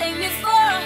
mistake me for a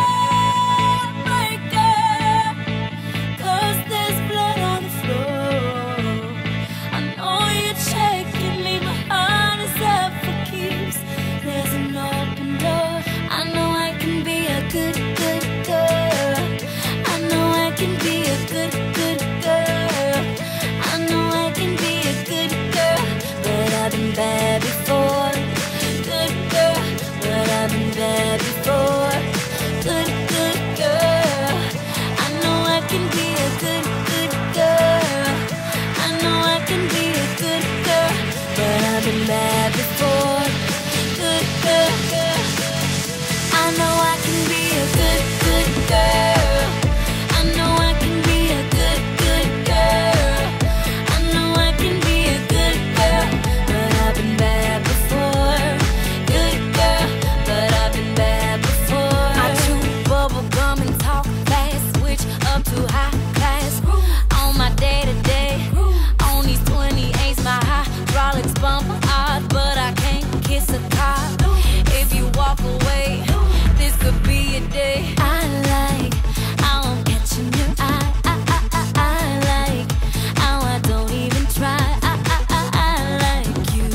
heartbreaker, 'cause there's blood on the floor. I know you're checking me, my heart is up for keeps. There's an open door. I know I can be a good, good girl. I know I can be a good, good girl. I know I can be a good girl, but I've been bad before. Good girl, but I've been bad before. Good, good girl. I know I can be a good, good girl. I know I can be a good girl, but I've been bad before. Good, good girl. I know I can be a good, good girl. I know I can be a good, good girl. I know I can be a good girl, but I've been bad before. Good girl, but I've been bad before. I chew bubble gum and talk fast, switch up to high class. On my day-to-day, on these 28s, my hydraulics bump hard, but I can't kiss a car. If you walk away, this could be a day. I like how I'm catching your eye. I like how I don't even try. I like you,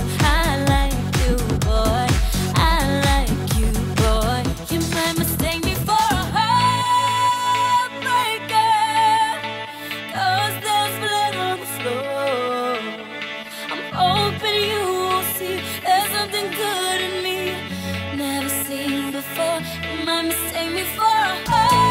boy. I like you, boy. You might mistake me for a heartbreaker, 'cause there's blood on the floor. I'm hoping you will see there's something good in me never seen before. You might mistake me for a